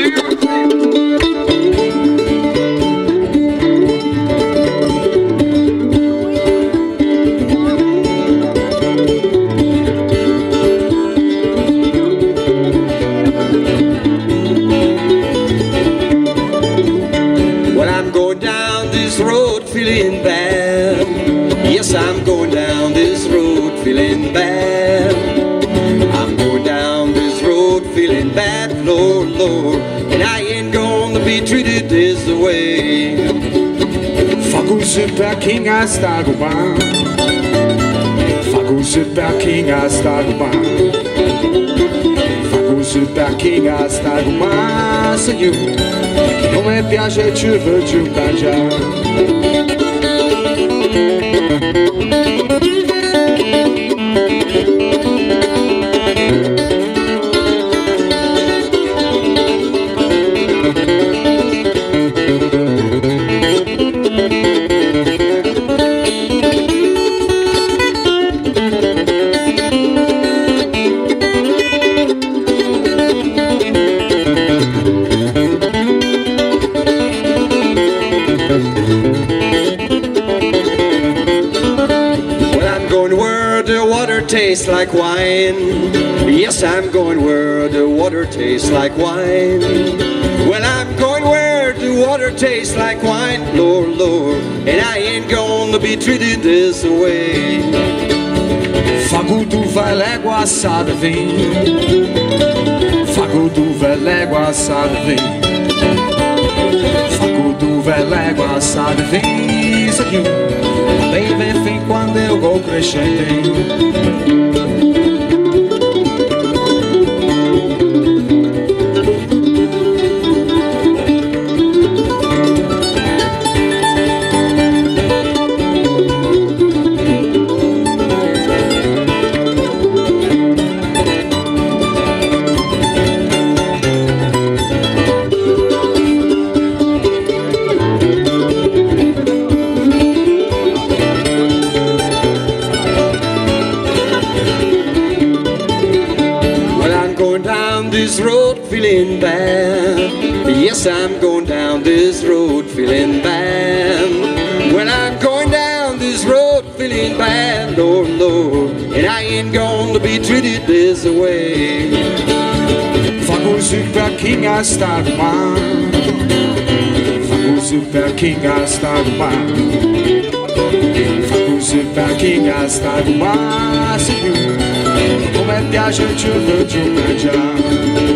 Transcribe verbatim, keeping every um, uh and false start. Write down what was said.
Feeling bad. Yes, I'm going down this road feeling bad. I'm going down this road feeling bad, Lord, Lord, and I ain't gonna be treated this way. Faguszy pekinga staguba, faguszy pekinga staguba, faguszy pekinga staguba, Senhor, non mi piace ci faccio cangiare. Tastes like wine. Yes, I'm going where the water tastes like wine. Well, I'm going where the water tastes like wine, Lord, Lord, and I ain't gonna be treated this way. Fagudu velego assado vem, fagudu velego assado vem, fagudu velego assado vem, isso aqui, bem vem fim quando eu vou crescendo. This road feeling bad. Yes, I'm going down this road feeling bad. When I'm going down this road feeling bad, Lord, Lord, and I ain't gonna be treated this way. Faguszy pekinga staguba, faguszy pekinga staguba, faguszy pekinga staguba, Senhor, come piace ci faccio cangiare.